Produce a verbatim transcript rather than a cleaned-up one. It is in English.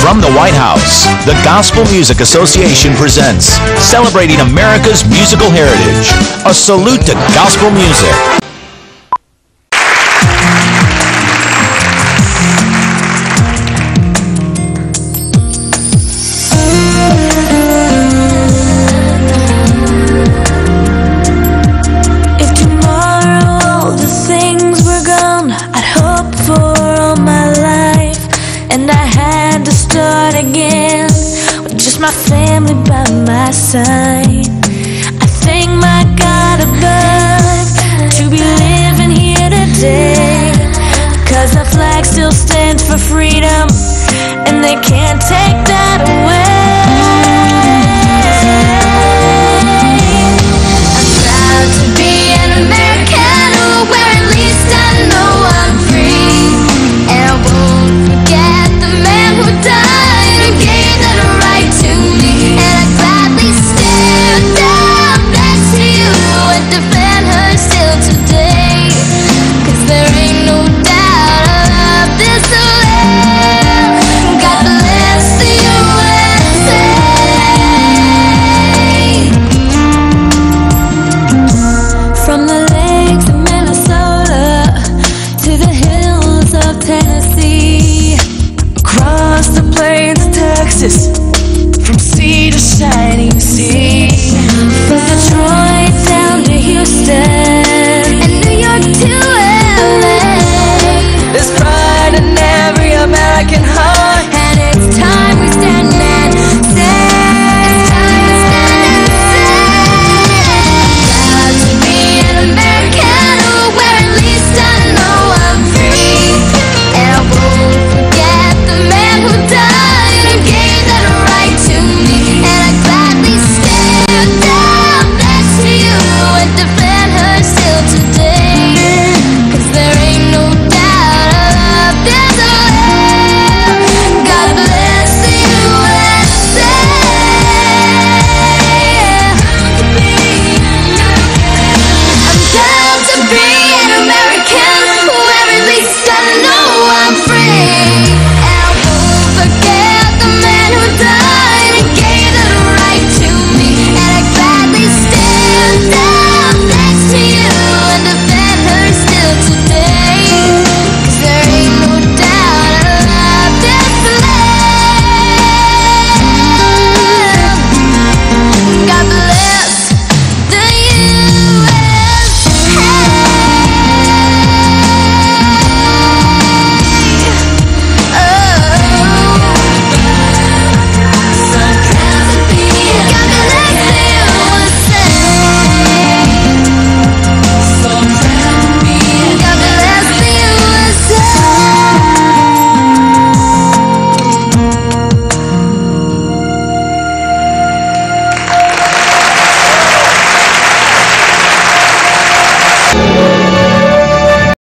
From the Whitehouse, the Gospel Music Association presents Celebrating America's Musical Heritage, a salute to gospel music. If tomorrow all the things were gone I'd hoped for all my life, and I had to start again with just my family by my side, I thank my God above to be living here today, cause the flag still stands for freedom and they can't take that away. I'm proud to be an American, where at least I know I'm free, and I won't forget the man who died and gave that right to me, and I'd gladly stand down next to you and defend her still today, cause there ain't no doubt I love this land. God bless the U S A. From the lakes of Minnesota to the hills of Tennessee, across the plains of Texas